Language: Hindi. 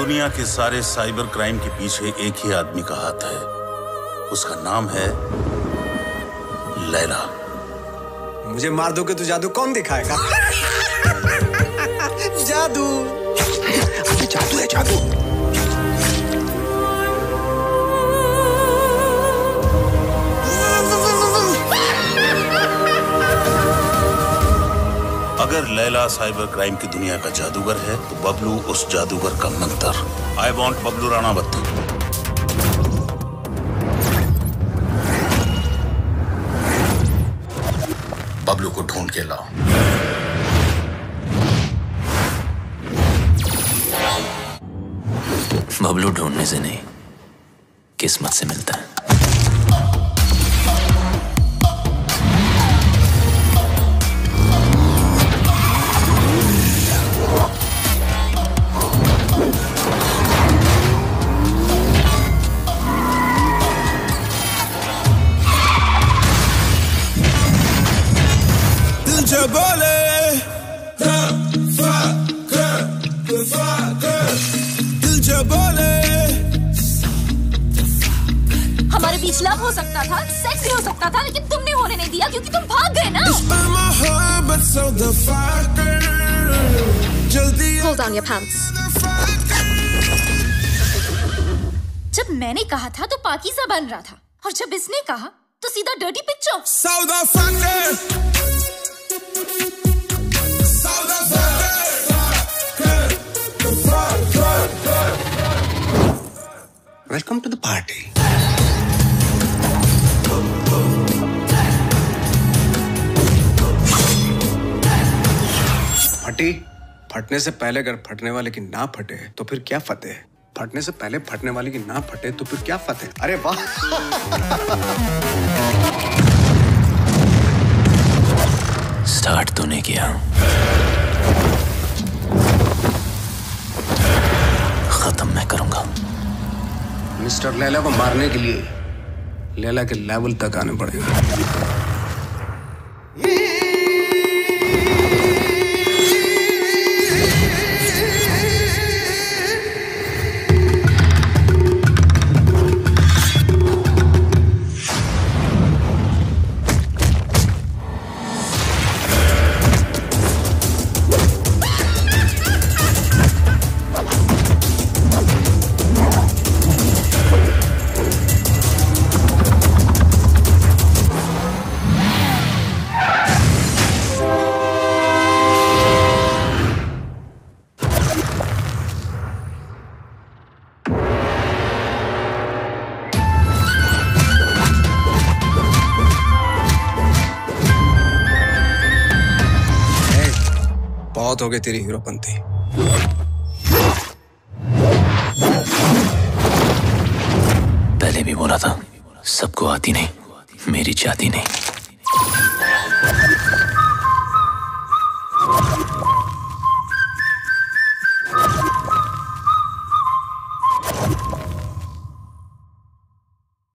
दुनिया के सारे साइबर क्राइम के पीछे एक ही आदमी का हाथ है। उसका नाम है लैला। मुझे मार दोगे तो जादू कौन दिखाएगा? जादू, अबे जादू है जादू। अगर लैला साइबर क्राइम की दुनिया का जादूगर है तो बबलू उस जादूगर का मंत्र। I want Bablu Ranawat. बबलू को ढूंढ के लाओ। बबलू ढूंढने से नहीं, किस्मत से मिलता है। हमारे बीच लव हो सकता था, सेक्स भी हो सकता था, लेकिन तुमने होने नहीं दिया क्योंकि तुम भाग गए ना। Hold on your pants. जब मैंने कहा था तो पाकीज़ा बन रहा था, और जब इसने कहा तो सीधा dirty picture. Welcome to the party. फटी, फटने से पहले अगर फटने वाले की ना फटे तो फिर क्या फतेह? फटने से पहले फटने वाले की ना फटे तो फिर क्या फतेह? अरे वाह! स्टार्ट तूने किया, खत्म मैं करूंगा। मिस्टर लैला को मारने के लिए लैला के लेवल तक आने पड़ेगा। बहुत हो गई तेरी हीरोपंती। पहले भी बोला था, सबको आती नहीं, मेरी जाती नहीं।